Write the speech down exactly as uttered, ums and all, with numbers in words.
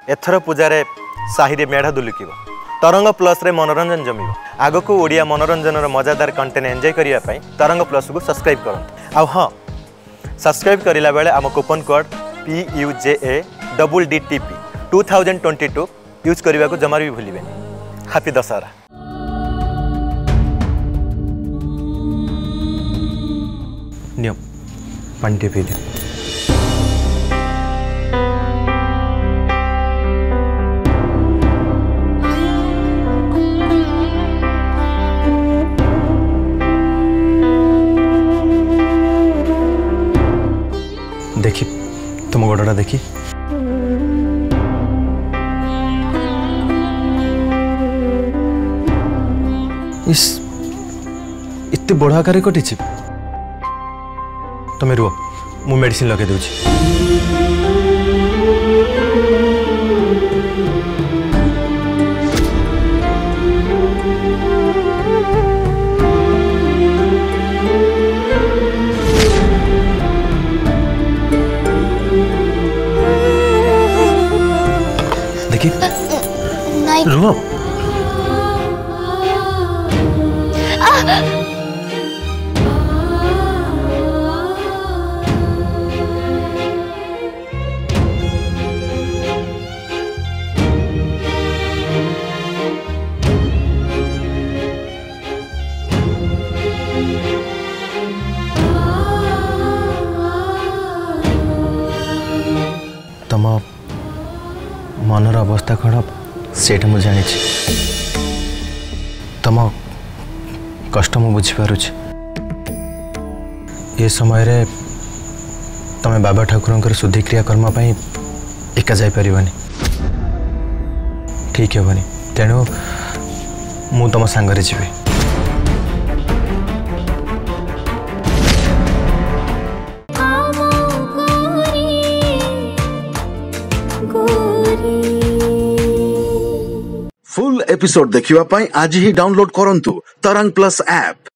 एथर पूजारे साहिरे मेढ़ दुलुकिब तरंग प्लस रे मनोरंजन जमिब आग को ओडिया मनोरंजन मजादार कंटेंट एंजॉय करने तरंग प्लस को सब्सक्राइब करते। आउ हाँ सब्सक्राइब करिला बेले आम coupon code P U J A double D T P two thousand twenty two use करने को जमार भी भूलिए। हैप्पी दशहरा। नियम पानी पी दे। देखी तुम गोड़ा देखी इस इतने बड़ आकार कटी तुम रुह मु मेडिसिन लगे दूची। देखी रुह तम मनर अवस्था कौन से मुझे जानी तम कष्ट मु बुझीपार ये समय रे तमे बाबा ठाकुर शुद्धि क्रिया कर्म एका जाई परिबनी ठीक हेबनी तेणु मु तम सांगरे जीवी। फुल एपिसोड देखिवा पाई आज ही डाउनलोड करंतु तरंग प्लस ऐप।